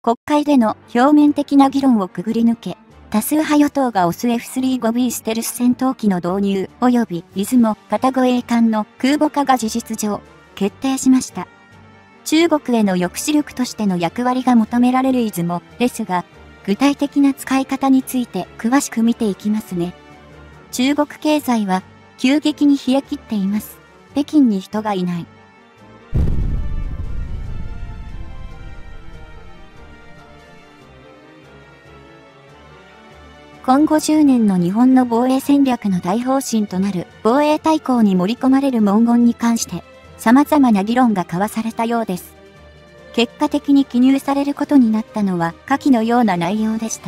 国会での表面的な議論をくぐり抜け、多数派与党が推す F-35B ステルス戦闘機の導入及び出雲片護衛艦の空母化が事実上決定しました。中国への抑止力としての役割が求められる出雲ですが、具体的な使い方について詳しく見ていきますね。中国経済は急激に冷え切っています。北京に人がいない。今後10年の日本の防衛戦略の大方針となる防衛大綱に盛り込まれる文言に関して様々な議論が交わされたようです。結果的に記入されることになったのは下記のような内容でした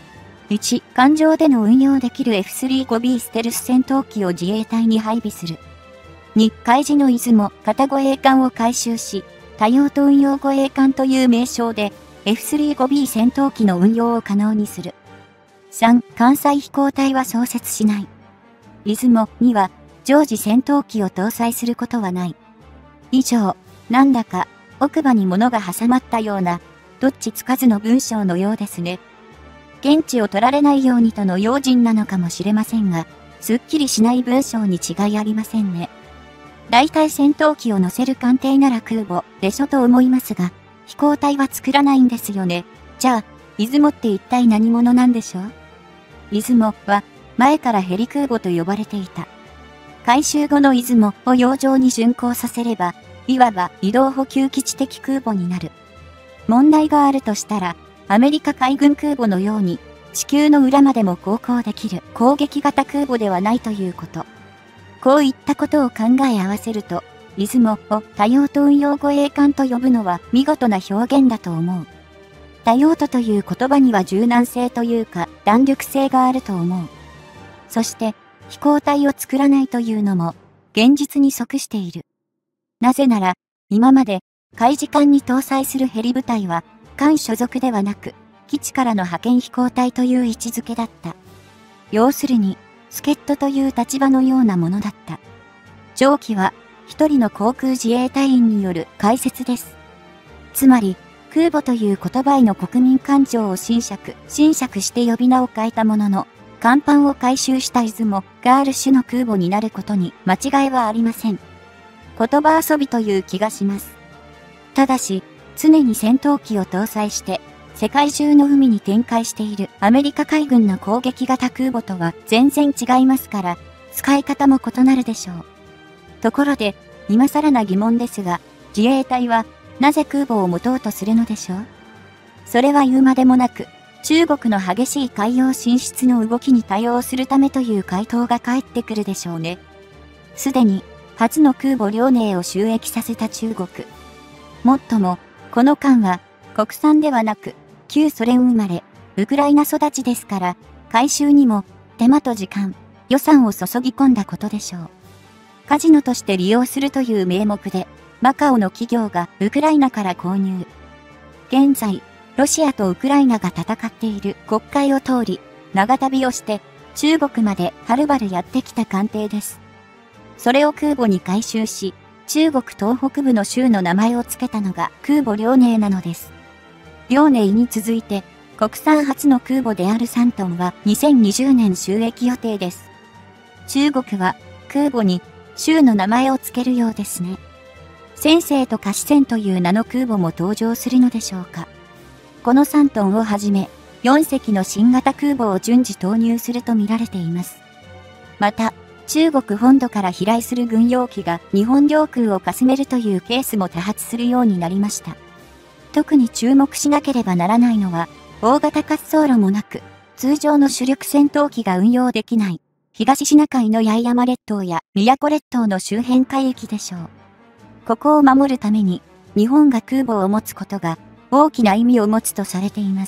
。1、艦上での運用できる F-35B ステルス戦闘機を自衛隊に配備する。2、海自の出雲片護衛艦を改修し、多用途運用護衛艦という名称で F-35B 戦闘機の運用を可能にする。3、艦載飛行隊は創設しない。出雲には常時戦闘機を搭載することはない。以上、なんだか奥歯に物が挟まったような、どっちつかずの文章のようですね。現地を取られないようにとの用心なのかもしれませんが、すっきりしない文章に違いありませんね。大体戦闘機を乗せる艦艇なら空母でしょと思いますが、飛行隊は作らないんですよね。じゃあ、出雲って一体何者なんでしょう？出雲は前からヘリ空母と呼ばれていた。改修後の出雲を洋上に巡航させれば、いわば移動補給基地的空母になる。問題があるとしたら、アメリカ海軍空母のように地球の裏までも航行できる攻撃型空母ではないということ。こういったことを考え合わせると、出雲を多用途運用護衛艦と呼ぶのは見事な表現だと思う。多用途という言葉には柔軟性というか弾力性があると思う。そして飛行隊を作らないというのも現実に即している。なぜなら今まで海自艦に搭載するヘリ部隊は艦所属ではなく基地からの派遣飛行隊という位置づけだった。要するに助っ人という立場のようなものだった。上記は一人の航空自衛隊員による解説です。つまり空母という言葉への国民感情を侵釈して呼び名を変えたものの、甲板を改修した出雲がある種の空母になることに間違いはありません。言葉遊びという気がします。ただし、常に戦闘機を搭載して、世界中の海に展開しているアメリカ海軍の攻撃型空母とは全然違いますから、使い方も異なるでしょう。ところで、今更な疑問ですが、自衛隊は、なぜ空母を持とうとするのでしょう？それは言うまでもなく、中国の激しい海洋進出の動きに対応するためという回答が返ってくるでしょうね。すでに、初の空母遼寧を就役させた中国。もっとも、この艦は、国産ではなく、旧ソ連生まれ、ウクライナ育ちですから、改修にも、手間と時間、予算を注ぎ込んだことでしょう。カジノとして利用するという名目で、マカオの企業がウクライナから購入。現在、ロシアとウクライナが戦っている国海を通り、長旅をして中国まではるばるやってきた艦艇です。それを空母に改修し、中国東北部の州の名前を付けたのが空母遼寧なのです。遼寧に続いて、国産初の空母である山東は2020年就役予定です。中国は空母に州の名前を付けるようですね。先生と菓子船という名の空母も登場するのでしょうか。この山東をはじめ、4隻の新型空母を順次投入すると見られています。また、中国本土から飛来する軍用機が日本領空をかすめるというケースも多発するようになりました。特に注目しなければならないのは、大型滑走路もなく、通常の主力戦闘機が運用できない、東シナ海の八重山列島や宮古列島の周辺海域でしょう。ここを守るために、日本が空母を持つことが大きな意味を持つとされています。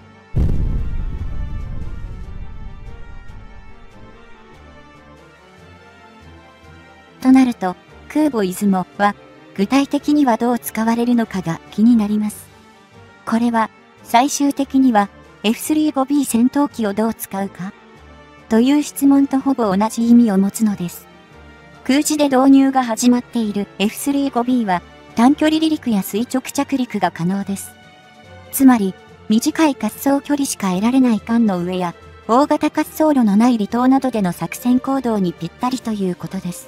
となると、空母出雲は具体的にはどう使われるのかが気になります。これは最終的には F-35B 戦闘機をどう使うかという質問とほぼ同じ意味を持つのです。空自で導入が始まっている F-35B は短距離離陸や垂直着陸が可能です。 つまり、短い滑走距離しか得られない艦の上や、大型滑走路のない離島などでの作戦行動にぴったりということです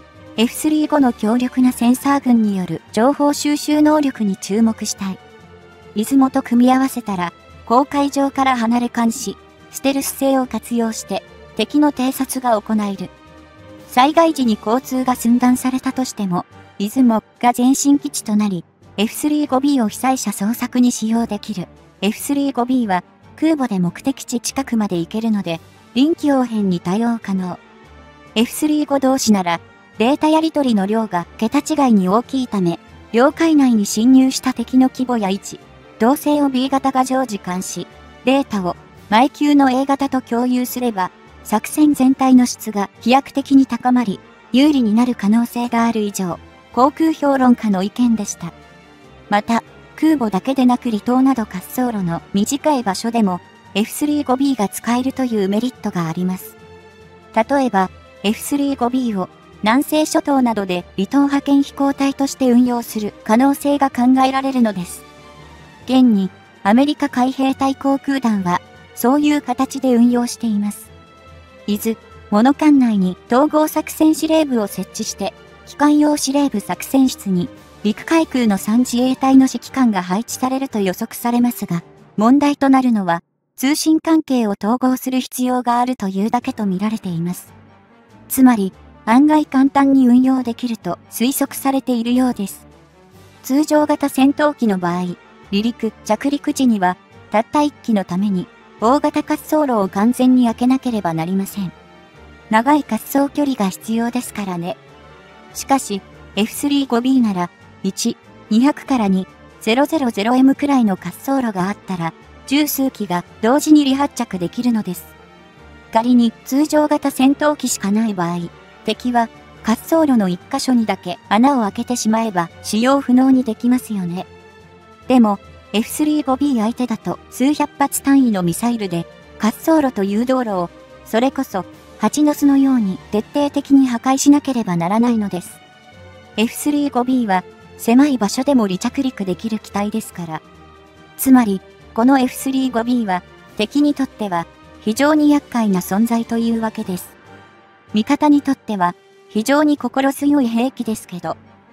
。F3 後の強力なセンサー群による情報収集能力に注目したい。出雲と組み合わせたら、公海上から離れ監視、ステルス性を活用して、敵の偵察が行える。災害時に交通が寸断されたとしても、出雲が前進基地となり、F35B を被災者捜索に使用できる。F35B は空母で目的地近くまで行けるので、臨機応変に対応可能。F35 同士なら、データやり取りの量が桁違いに大きいため、領海内に侵入した敵の規模や位置、動静を B 型が常時監視、データを前級の A 型と共有すれば、作戦全体の質が飛躍的に高まり、有利になる可能性がある以上、航空評論家の意見でした。また、空母だけでなく離島など滑走路の短い場所でも F35B が使えるというメリットがあります。例えば、F35B を南西諸島などで離島派遣飛行隊として運用する可能性が考えられるのです。現に、アメリカ海兵隊航空団は、そういう形で運用しています。伊豆、物管内に統合作戦司令部を設置して、機関用司令部作戦室に、陸海空の3自衛隊の指揮官が配置されると予測されますが、問題となるのは、通信関係を統合する必要があるというだけと見られています。つまり、案外簡単に運用できると推測されているようです。通常型戦闘機の場合、離陸・着陸時には、たった1機のために、大型滑走路を完全に開けなければなりません。長い滑走距離が必要ですからね。しかし、F35B なら、1、200から2、000M くらいの滑走路があったら、十数機が同時に離発着できるのです。仮に通常型戦闘機しかない場合、敵は滑走路の1箇所にだけ穴を開けてしまえば使用不能にできますよね。でも、F35B 相手だと数百発単位のミサイルで滑走路と誘導路を、それこそ蜂の巣のように徹底的に破壊しなければならないのです。F35B は狭い場所でも離着陸できる機体ですから。つまり、この F35B は敵にとっては非常に厄介な存在というわけです。味方にとっては非常に心強い兵器ですけど。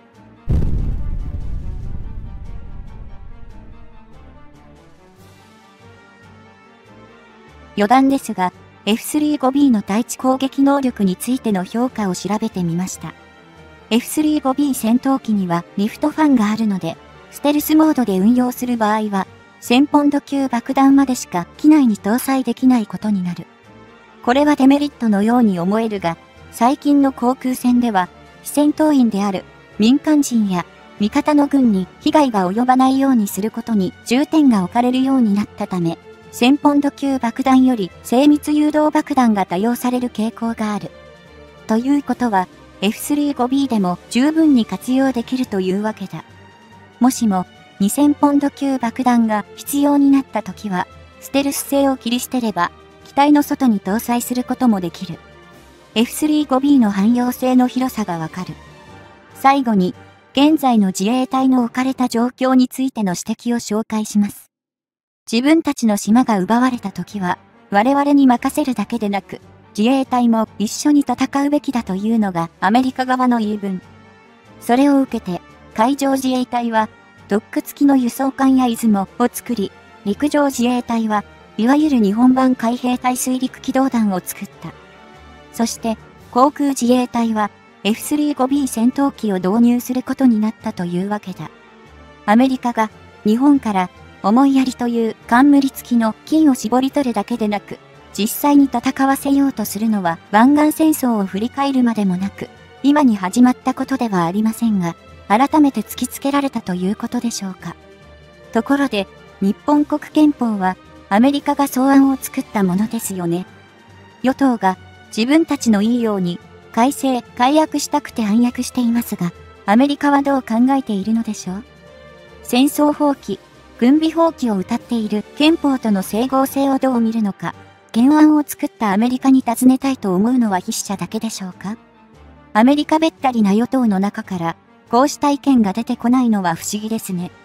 余談ですが、F35B の対地攻撃能力についての評価を調べてみました。F35B 戦闘機にはリフトファンがあるので、ステルスモードで運用する場合は、1000ポンド級爆弾までしか機内に搭載できないことになる。これはデメリットのように思えるが、最近の航空戦では、非戦闘員である民間人や味方の軍に被害が及ばないようにすることに重点が置かれるようになったため、1000ポンド級爆弾より精密誘導爆弾が多用される傾向がある。ということは、F35B でも十分に活用できるというわけだ。もしも、2000ポンド級爆弾が必要になったときは、ステルス性を切り捨てれば、機体の外に搭載することもできる。F35B の汎用性の広さがわかる。最後に、現在の自衛隊の置かれた状況についての指摘を紹介します。自分たちの島が奪われたときは、我々に任せるだけでなく、自衛隊も一緒に戦うべきだというのがアメリカ側の言い分。それを受けて、海上自衛隊は、ドック付きの輸送艦や出雲を作り、陸上自衛隊は、いわゆる日本版海兵隊水陸機動団を作った。そして、航空自衛隊は、F35B 戦闘機を導入することになったというわけだ。アメリカが、日本から、思いやりという冠付きの金を絞り取るだけでなく、実際に戦わせようとするのは湾岸戦争を振り返るまでもなく、今に始まったことではありませんが、改めて突きつけられたということでしょうか。ところで、日本国憲法はアメリカが草案を作ったものですよね。与党が自分たちのいいように改正・改悪したくて暗躍していますが、アメリカはどう考えているのでしょう。戦争放棄、軍備放棄を謳っている憲法との整合性をどう見るのか、原案を作ったアメリカに尋ねたいと思うのは筆者だけでしょうか。アメリカべったりな与党の中から、こうした意見が出てこないのは不思議ですね。